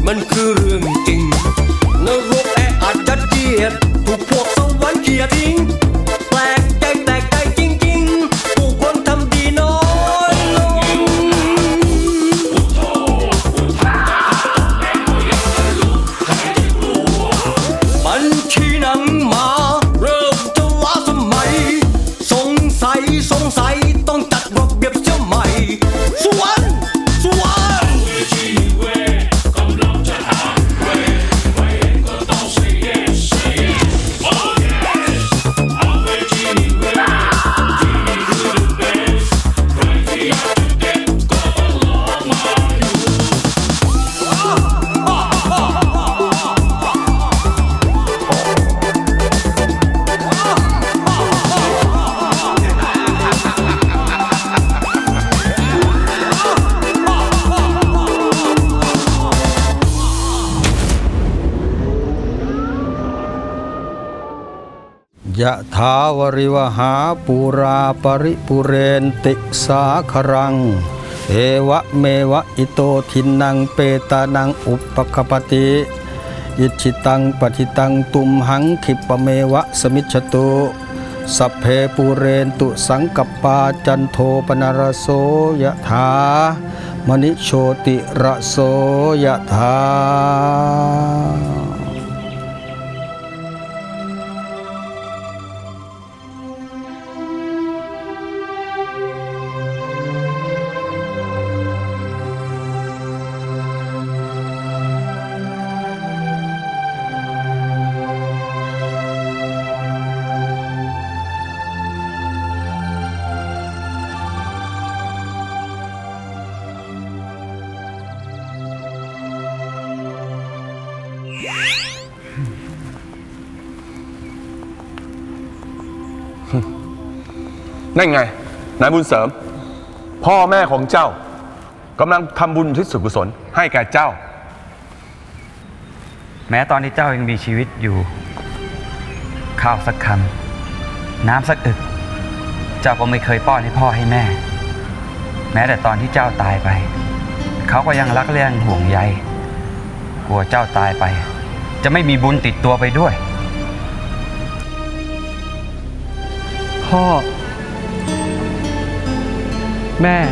มันคือเรื่องจริงนรกแออัดยัดเยียดถูกพวกสวรรค์เขี่ยทิ้งแปลกใจจริงๆผู้คนทำดีน้อยลงบัญชีหนังมาเริ่มจะล้าสมัยสงสัยต้องจัดระเบียบเสียใหม่สวรรค์ยะถาวริวหาปูราปริปุเรนติสาครังเอวะเมวะอิโตทินังเปตานังอุปกปติอิจิตังปฏิตังตุมหังขิปเมวะสมิจฉตุสัพเพปูเรนตุสังกปาจันโทปนรโสยะถามณิโชติระโสยะถานั่นไงนายบุญเสริมพ่อแม่ของเจ้ากำลังทำบุญอุทิศส่วนกุศลให้แก่เจ้าแม้ตอนที่เจ้ายังมีชีวิตอยู่ข้าวสักคำน้ำสักอึกเจ้าก็ไม่เคยป้อนให้พ่อให้แม่แม้แต่ตอนที่เจ้าตายไปเขาก็ยังรักเลี้ยงห่วงใยกลัวเจ้าตายไปจะไม่มีบุญติดตัวไปด้วยพ่อแม่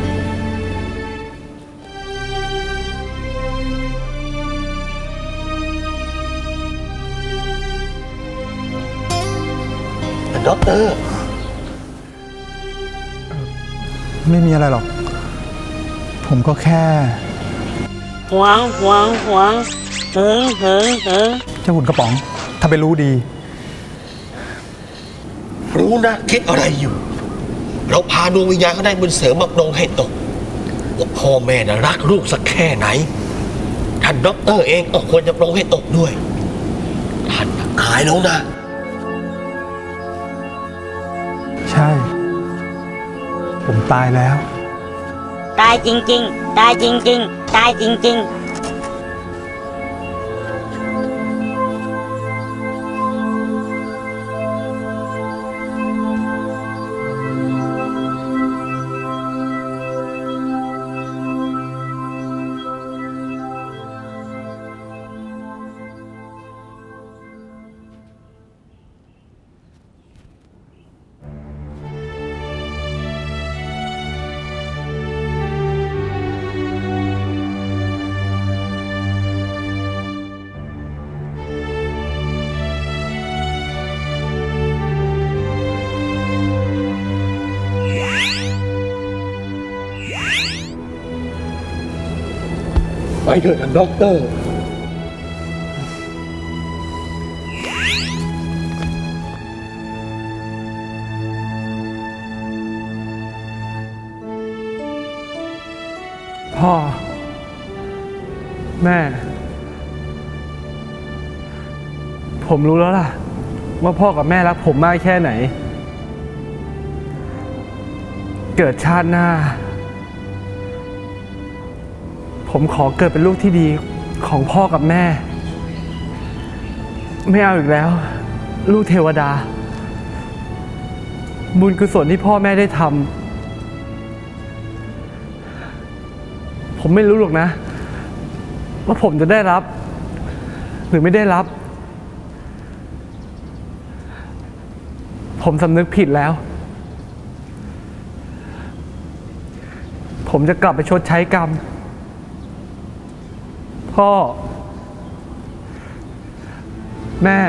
ด็อกเตอร์ไม่มีอะไรหรอกผมก็แค่หวงเจ้าหุ่นกระป๋องถ้าไปรู้ดีรู้นะคิดอะไรอยู่เราพาดวงวิญญาณเขาได้บุญเสริมมาปรงให้ตกว่าพ่อแม่น่ะรักลูกสักแค่ไหนท่านด็อกเตอร์เองก็ควรจะปรงให้ตกด้วยท่านอายแล้วนะใช่ผมตายแล้วตายจริงๆตายจริงๆไปเถอะท่านด็อกเตอร์พ่อแม่ผมรู้แล้วล่ะว่าพ่อกับแม่รักผมมากแค่ไหนเกิดชาติหน้าผมขอเกิดเป็นลูกที่ดีของพ่อกับแม่ไม่เอาอีกแล้วลูกเทวดาบุญกุศลที่พ่อแม่ได้ทำผมไม่รู้หรอกนะวว่าผมจะได้รับหรือไม่ได้รับ ผมสำนึกผิดแล้วผมจะกลับไปชดใช้กรรมพ่อแม่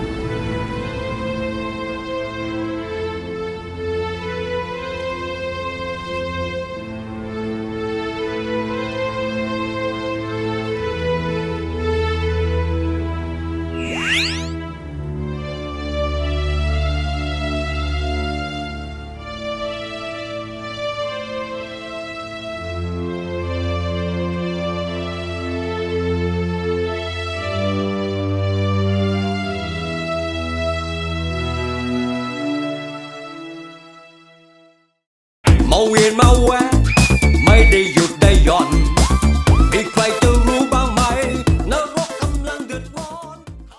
มาเวียนมาแวะไม่ได้หยุดได้หย่อนมีใครจะรู้บ้างไหมนรกกำลังเดือดร้อน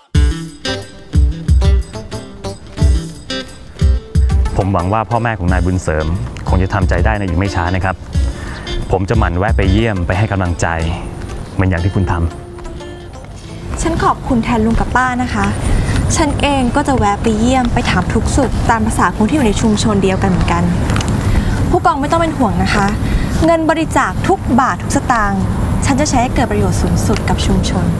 ผมหวังว่าพ่อแม่ของนายบุญเสริมคงจะทำใจได้ในอีกไม่ช้านะครับผมจะหมั่นแวะไปเยี่ยมไปให้กำลังใจเหมือนอย่างที่คุณทำฉันขอบคุณแทนลุงกับป้านะคะฉันเองก็จะแวะไปเยี่ยมไปถามทุกสุขตามภาษาคนที่อยู่ในชุมชนเดียวกันเหมือนกันผู้กองไม่ต้องเป็นห่วงนะคะเงินบริจาคทุกบาททุกสตางค์ฉันจะใช้ให้เกิดประโยชน์สูงสุดกับชุมชน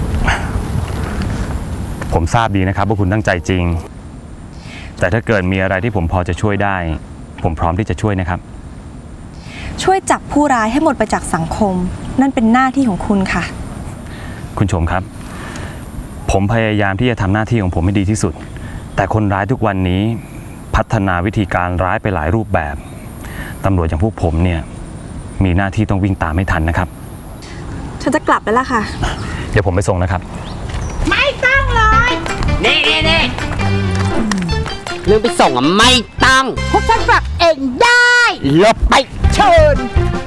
ผมทราบดีนะครับว่าคุณตั้งใจจริงแต่ถ้าเกิดมีอะไรที่ผมพอจะช่วยได้ผมพร้อมที่จะช่วยนะครับช่วยจับผู้ร้ายให้หมดไปจากสังคมนั่นเป็นหน้าที่ของคุณค่ะคุณชมครับผมพยายามที่จะทำหน้าที่ของผมให้ดีที่สุดแต่คนร้ายทุกวันนี้พัฒนาวิธีการร้ายไปหลายรูปแบบตำรวจอย่างพวกผมเนี่ยมีหน้าที่ต้องวิ่งตามไม่ทันนะครับฉันจะกลับแล้วล่ะค่ะเดี๋ยวผมไปส่งนะครับไม่ต้องเลยนี่เรื่องไปส่งอ่ะไม่ต้องพวกฉันกลับเองได้ลบไปเชิญ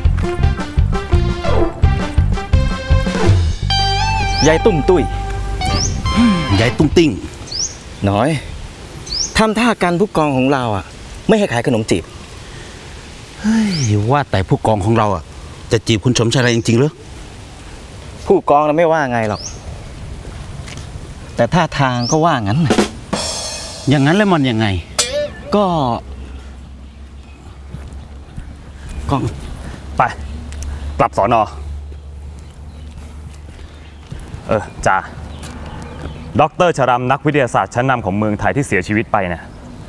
ยายตุ้มตุ้ยยายตุ้มติ้งน้อยทำท่ากันผู้กองของเราอ่ะไม่ให้ขายขนมจีบเฮ้ยว่าแต่ผู้กองของเราอ่ะจะจีบคุณชมชัยอะไรจริงๆหรือผู้กองเราไม่ว่าไงหรอกแต่ท่าทางก็ว่างั้นอย่างนั้นแล้วมันยังไงก็ไปกลับสน.จ่าดร.ชรัมนักวิทยาศาสตร์ชั้นนำของเมืองไทยที่เสียชีวิตไปเนี่ย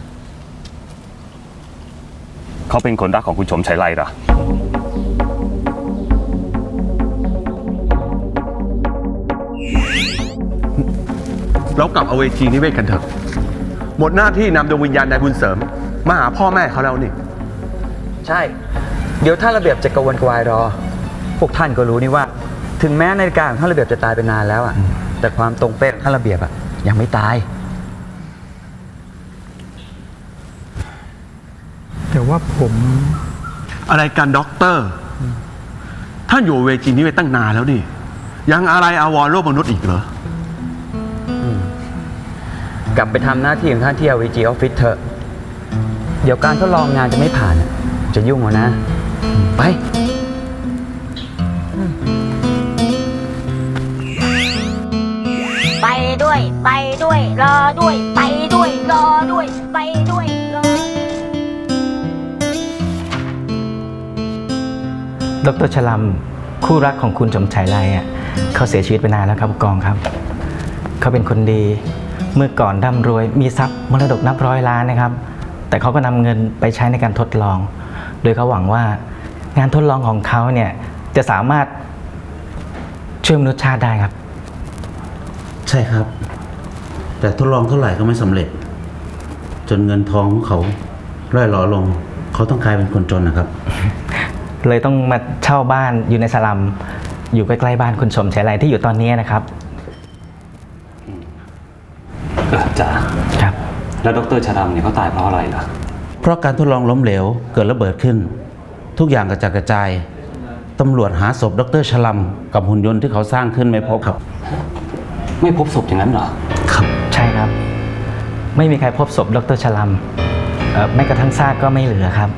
เขาเป็นคนรักของคุณชมชัยไลเหรอเรากลับเอาเวทีนิเวศกันเถอะหมดหน้าที่นำดวงวิญญาณนายบุญเสริมมาหาพ่อแม่เขาแล้วนี่ใช่เดี๋ยวท่านระเบียบจะกระวนกระวายรอพวกท่านก็รู้นี่ว่าถึงแม้นาฬิกาของท่านระเบียบจะตายไปนานแล้วอ่ะแต่ความตรงเป๊ะท่านระเบียบอ่ะยังไม่ตายแต่ว่าผมอะไรกันด็อกเตอร์ท่านอยู่เวทีนิเวศตั้งนานแล้วนี่ยังอะไรอาวรโลกมนุษย์อีกเหรอกลับไปทำหน้าที่ของท่านที่ LVG Office เถอะเดี๋ยวการทดลองงานจะไม่ผ่านจะยุ่งเอานะไปด้วยรอด้วยไปด้วยรอด้วยไปด้วยรอดร.ชลัมคู่รักของคุณสมชายไลอ่ะเขาเสียชีวิตไปนานแล้วครับผู้กองครับเขาเป็นคนดีเมื่อก่อนร่ำรวยมีทรัพย์มรดกนับร้อยล้านนะครับแต่เขาก็นำเงินไปใช้ในการทดลองโดยเขาหวังว่างานทดลองของเขาเนี่ยจะสามารถช่วยมนุษยชาติได้ครับใช่ครับแต่ทดลองเท่าไหร่ก็ไม่สำเร็จจนเงินทองของเขาร่อยหลอลงเขาต้องกลายเป็นคนจนนะครับเลยต้องมาเช่าบ้านอยู่ในสลัมอยู่ใกล้ๆบ้านคุณสมชายไลที่อยู่ตอนนี้นะครับจ่าครับแล้วดร.ชรัมเนี่ยเขาตายเพราะอะไรล่ะเพราะการทดลองล้มเหลวเกิดระเบิดขึ้นทุกอย่างกระจัดกระจายตำรวจหาศพดร.ชลัมกับหุ่นยนต์ที่เขาสร้างขึ้นไม่พบครับไม่พบศพอย่างนั้นเหรอครับใช่ครับไม่มีใครพบศพดร.ชลัมแม้กระทั่งซากก็ไม่เหลือครับ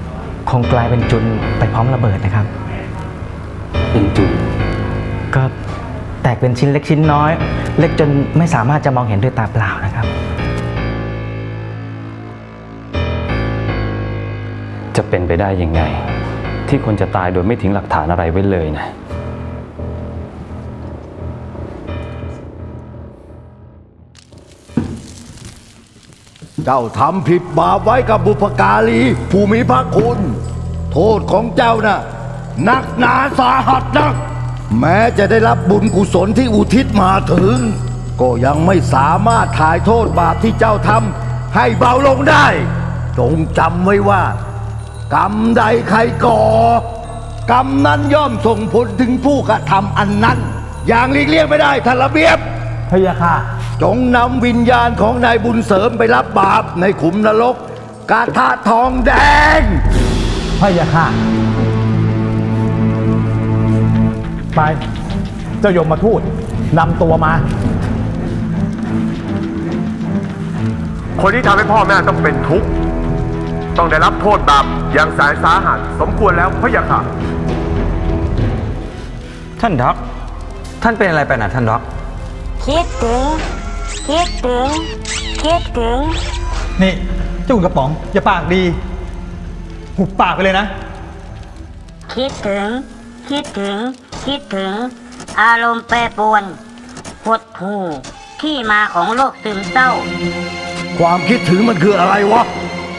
คงกลายเป็นจุลไปพร้อมระเบิดนะครับเป็นจุลก็แตกเป็นชิ้นเล็กชิ้นน้อย เล็กจนไม่สามารถจะมองเห็นด้วยตาเปล่านะครับจะเป็นไปได้ยังไงที่คนจะตายโดยไม่ทิ้งหลักฐานอะไรไว้เลยนะเจ้าทำผิดบาปไว้กับบุพการีผู้มีพระคุณโทษของเจ้าน่ะหนักหนาสาหัสนักแม้จะได้รับบุญกุศลที่อุทิศมาถึงก็ยังไม่สามารถถ่ายโทษบาปที่เจ้าทำให้เบาลงได้จงจำไว้ว่ากรรมใดใครก่อกรรมนั้นย่อมส่งผลถึงผู้กระทำอันนั้นอย่างหลีกเลี่ยงไม่ได้ท่านระเบียบพะยะค่ะจงนำวิญญาณของนายบุญเสริมไปรับบาปในขุมนรกกระทะทองแดงพะยะค่ะไปเจ้ายมมาทูตนำตัวมาคนที่ทำให้พ่อแม่ต้องเป็นทุกข์ต้องได้รับโทษบาปอย่างแสนสาหัสสมควรแล้วพะยะค่ะท่านด็อกท่านเป็นอะไรไปนะท่านด็อกคิดถึงนี่เจ้าคุณกระป๋องอย่าปากดีหุบปากไปเลยนะคิดถึงอารมณ์แปรปรวนหดหู่ที่มาของโรคซึมเศร้าความคิดถึงมันคืออะไรวะ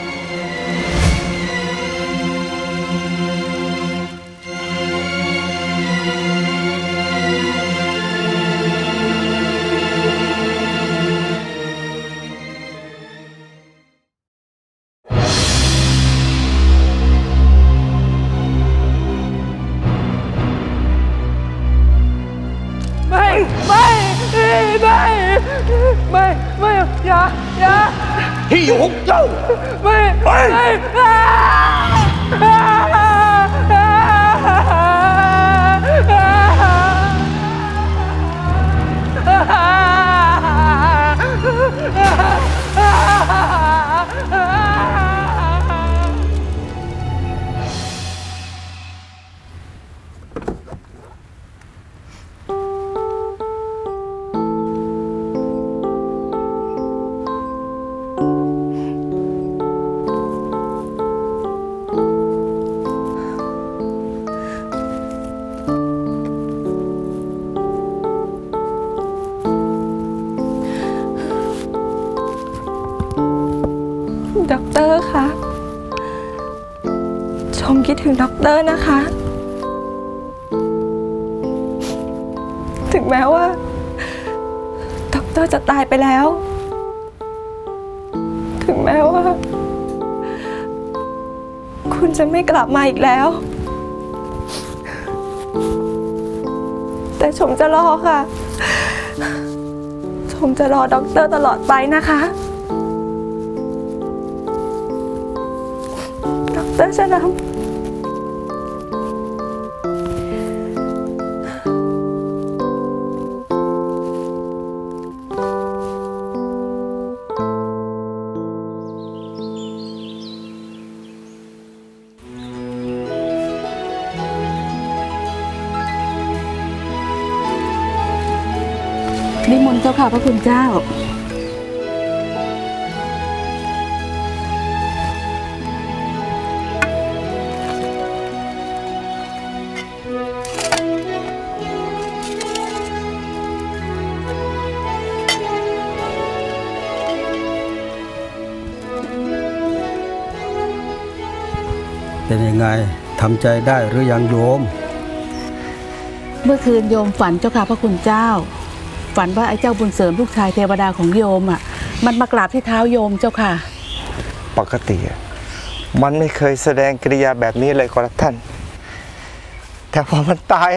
ไม่อย่าที่อยู่ของเจ้าไม่ด็อกเตอร์คะชมคิดถึงด็อกเตอร์นะคะถึงแม้ว่าด็อกเตอร์จะตายไปแล้วถึงแม้ว่าคุณจะไม่กลับมาอีกแล้วแต่ชมจะรอค่ะชมจะรอด็อกเตอร์ตลอดไปนะคะด็อกเตอร์ชลัมนิมนต์เจ้าค่ะพระคุณเจ้าเป็นยังไงทำใจได้หรือยังโยมเมื่อคืนโยมฝันเจ้าค่ะพระคุณเจ้าฝันว่าไอ้เจ้าบุญเสริมลูกชายเทวดาของโยมอ่ะมันมากราบที่เท้าโยมเจ้าค่ะปกติมันไม่เคยแสดงกิริยาแบบนี้เลยครับท่านแต่พอมันตาย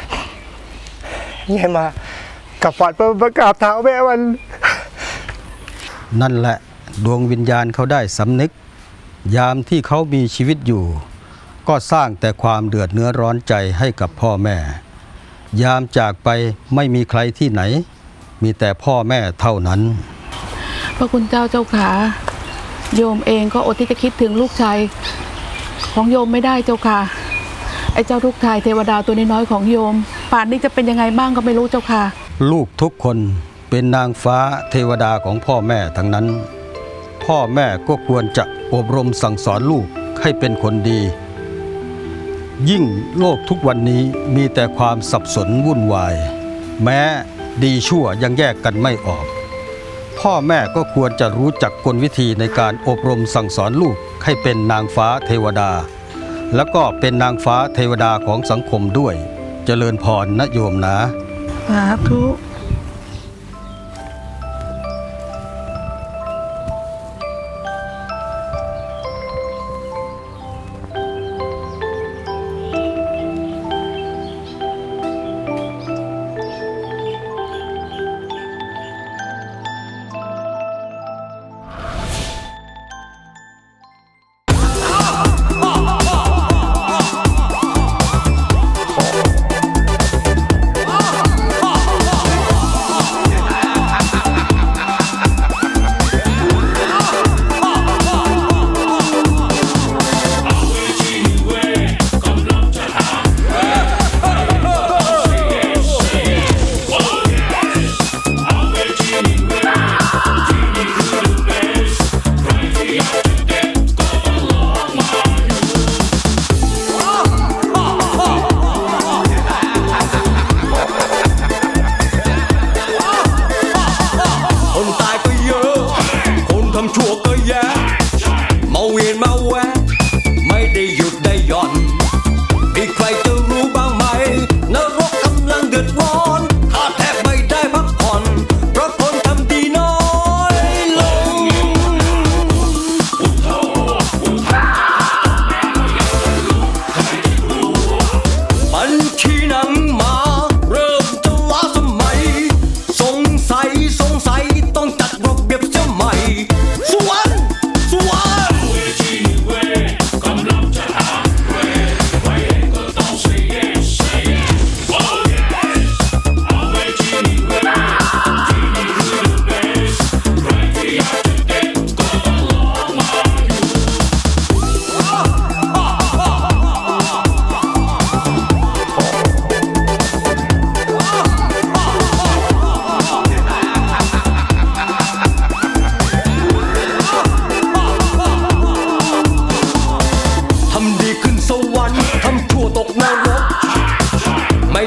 ยังมากับฝันมากราบเท้าแม่มันนั่นแหละดวงวิญญาณเขาได้สำนึกยามที่เขามีชีวิตอยู่ก็สร้างแต่ความเดือดเนื้อร้อนใจให้กับพ่อแม่ยามจากไปไม่มีใครที่ไหนมีแต่พ่อแม่เท่านั้นพระคุณเจ้าเจ้าขาโยมเองก็อดที่จะคิดถึงลูกชายของโยมไม่ได้เจ้าค่ะไอ้เจ้าลูกชายเทวดาตัวน้อยๆของโยมป่านนี้จะเป็นยังไงบ้างก็ไม่รู้เจ้าค่ะลูกทุกคนเป็นนางฟ้าเทวดาของพ่อแม่ทั้งนั้น พ่อแม่ก็ควรจะอบรมสั่งสอนลูกให้เป็นคนดี ยิ่งโลกทุกวันนี้มีแต่ความสับสนวุ่นวายแม้ดีชั่วยังแยกกันไม่ออกพ่อแม่ก็ควรจะรู้จักกลวิธีในการอบรมสั่งสอนลูกให้เป็นนางฟ้าเทวดาแล้วก็เป็นนางฟ้าเทวดาของสังคมด้วยเจริญพรนะโยมนะสาธุ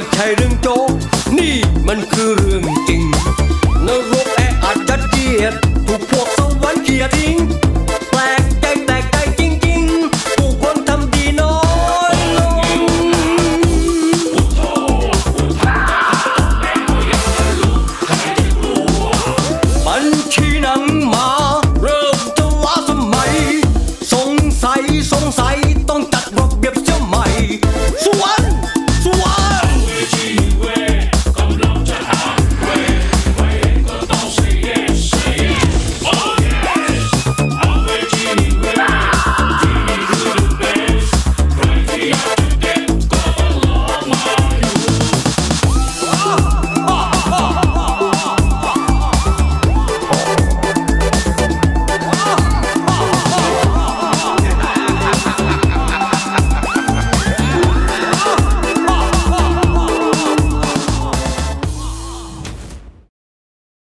มันคือเรื่องจริงนรกแออัดยัดเยียด